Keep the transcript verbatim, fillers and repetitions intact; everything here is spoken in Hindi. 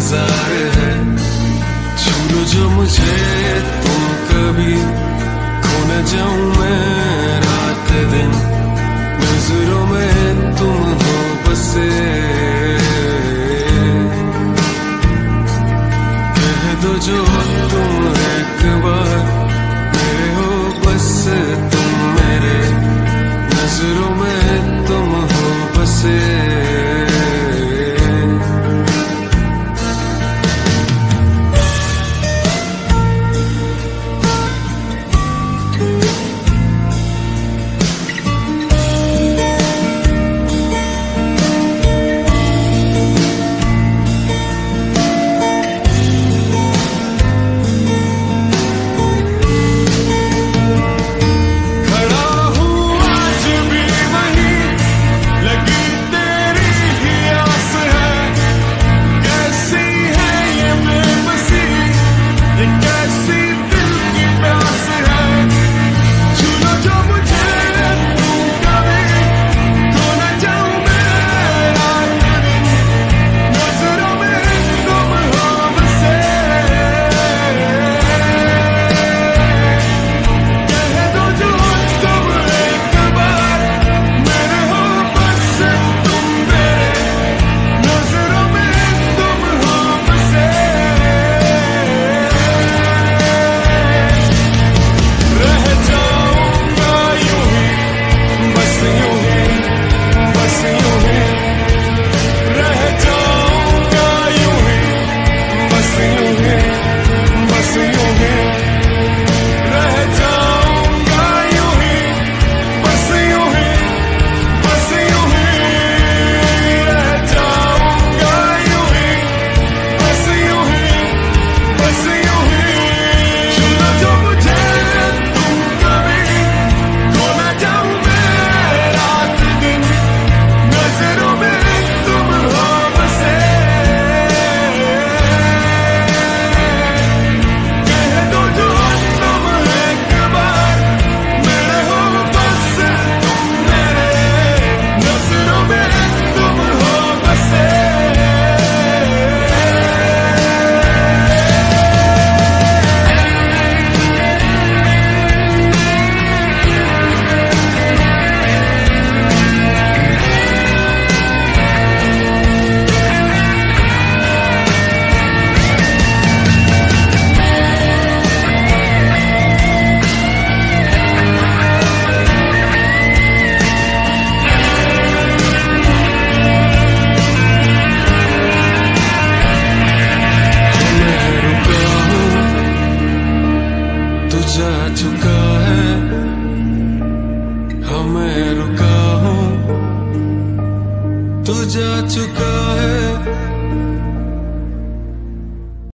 इंतजार है। छू लो जो मुझे तुम कभी, खो न जाऊं मैं रात दिन, नजरों में तुम हो बसे। कह दो जो तुम एक बार मेरे हो, बस तुम मेरे, नजरों में तुम हो बसे। जा चुका है, हमें रुका हूँ, तू जा चुका है।